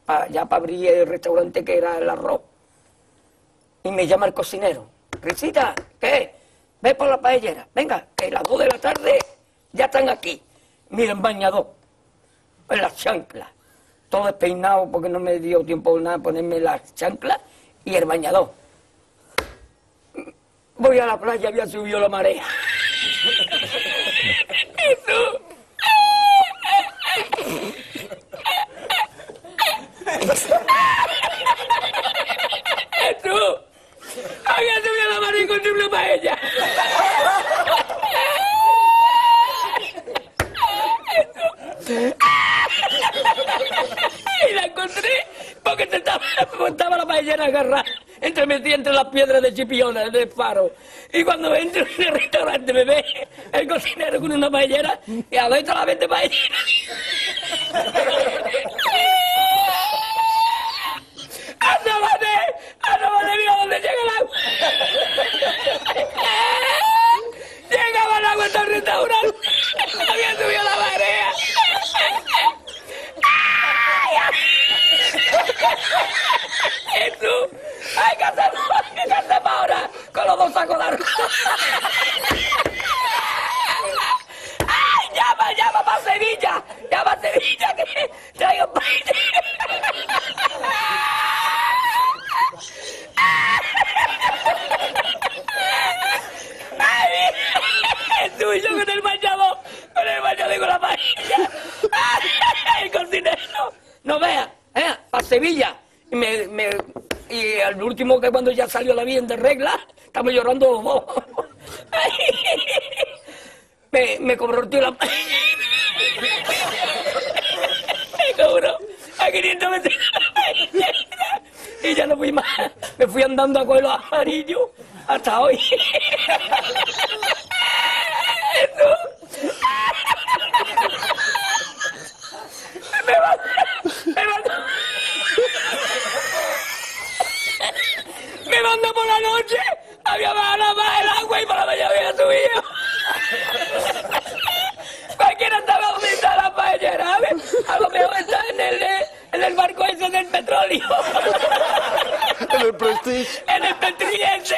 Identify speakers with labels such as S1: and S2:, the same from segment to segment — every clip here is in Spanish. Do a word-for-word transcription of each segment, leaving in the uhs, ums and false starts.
S1: pa, ya para abrir el restaurante que era el arroz. Y me llama el cocinero. Risita, ¿qué? Ve por la paellera. Venga, que las dos de la tarde ya están aquí. Miren, bañador, en las chanclas. Todo despeinado porque no me dio tiempo nada ponerme las chanclas y el bañador. Voy a la playa, había subido la marea. Jesús. Jesús. Había subido la marea y encontré una paella. Y la encontré porque te estaba, estaba la paellera agarrada entre metida entre las piedras de Chipiona, del faro. Y cuando entro en el restaurante me ve el cocinero con una paellera y adentro la vende paellera. ¡Asómate! ¡Asómate! ¡Mira dónde llega el agua! Llegaba el agua hasta el restaurante. Había subido la marea. Jesús, hay que hacer, hay que hacer ahora con los dos sacos de arroz. ¡Ay, llama, llama para Sevilla! ¡Llama a Sevilla que traigo paella! ¡Ay, Jesús, y yo con el bañador, con el bañador y con la paella! ¡Ay, el cocinero! No vea, eh, para Sevilla. Y, me, me, y al último que cuando ya salió la bien de regla, estamos llorando los dos. me, me cobró el tío la... me cobró a quinientos veces y ya no fui más. Me fui andando a coger los amarillos hasta hoy. me va, me va. Me manda por la noche, había bajado más el agua y por la mañana había subido. Cualquiera estaba donde está la paellera, a ver, a lo mejor está en el, en el barco ese del petróleo.
S2: En el Prestige.
S1: En el Prestige ese.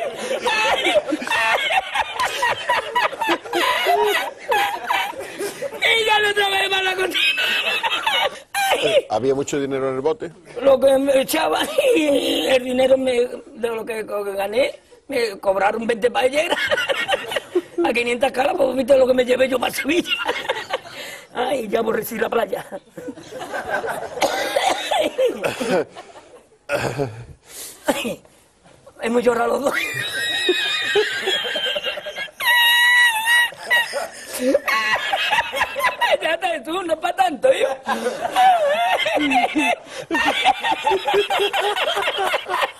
S1: Y ya no trabajé más la cocina.
S2: ¿Había mucho dinero en el bote?
S1: Lo que me echaba y el dinero me, de lo que, que gané, me cobraron veinte paelleras a quinientas calas, pues viste lo que me llevé yo para Sevilla. Ay, ya aborrecí la playa. Ay, hemos llorado los dos. Ya está, tú, no es para tanto, yo.